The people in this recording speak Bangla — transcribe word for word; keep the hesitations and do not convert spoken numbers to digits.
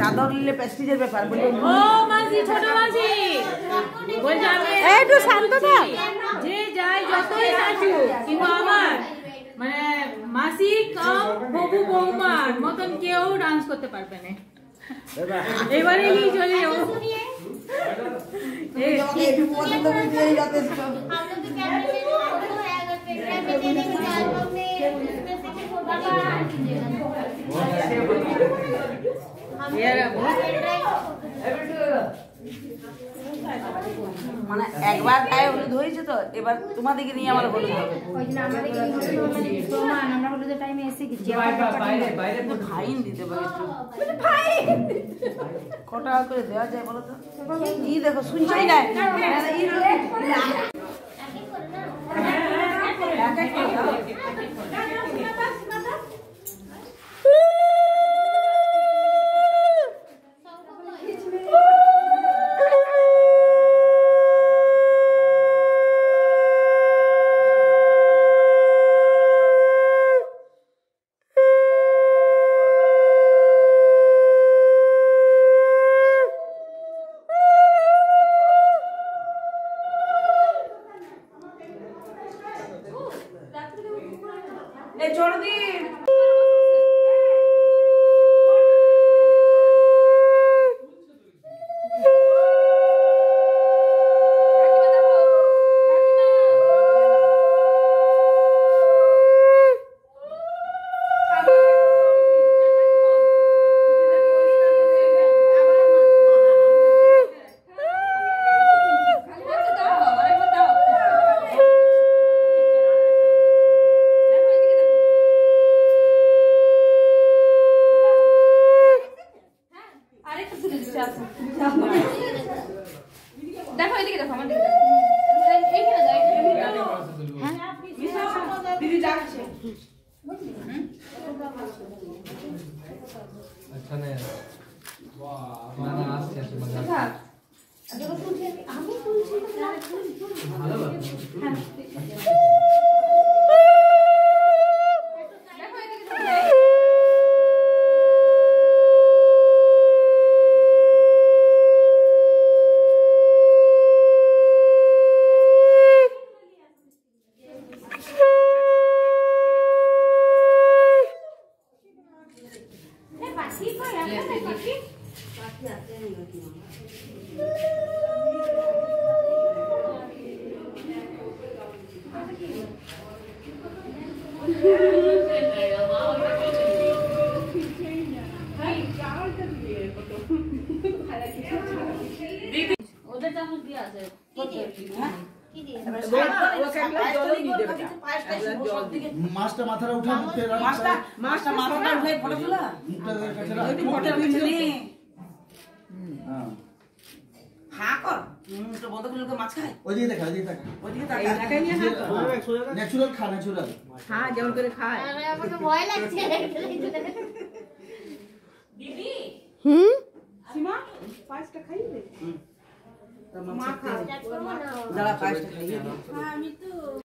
চাদর নিলে প্রেস্টিজের ব্যাপার বলে ও মাসি ছোট মাসি বল যাবে একটু শান্ত থাক যে যায় যতই নাচু কিন্তু আমার মানে মাসি কম বাবু বৌমার মতন কেউ ডান্স করতে পারবে না এবারে কি চলে যাবো এই একটু বলতে তো দিয়েই যথেষ্ট আমরা তো ক্যামেরা ফটো হয়ে গেছে ক্যামেরা নিয়ে অ্যালবাম में इसमें से फोटो মানে একবার গায়ে হলুদ হয়েছে তো এবার তোমাদেরকে নিয়ে আমার হলুদ হবে প্রমাণ আমরা হলুদের টাইমে এসে গেছি বাইরে বাইরে ফাইন দিতে পারে একটু ফাইন কত টাকা করে দেওয়া যায় বলো তো ই দেখো শুনছই না ই ए छोड़ दी দেখো এদিকে দেখো আমার দিকে দেখো এইখানে যাই হ্যাঁ दीदी যাচ্ছে अच्छा नहीं वाह माना आज कैसे मजा আমি বলছি আমি বলছি ভালো হ্যাঁ ওদের চামচ দিয়ে আছে কি দিয়ে মাছটা মাথাটা উঠা মুখে মাছটা মাছটা মাথাটা উঠে ফটো তোলা মুখটা কাছে রাখ ওই ফটোর পিছনে হ্যাঁ হা কর মুখটা বন্ধ করে লোকে মাছ খায় ওইদিকে দেখা ওইদিকে দেখা ওইদিকে তাকা ন্যাচুরাল খা ন্যাচুরাল হ্যাঁ যেমন করে খায় আরে আমাকে ভয় লাগছে দিদি হুম সীমা পাঁচটা খাইবে মা খা যারা পাঁচটা খাইয়ে আমি তো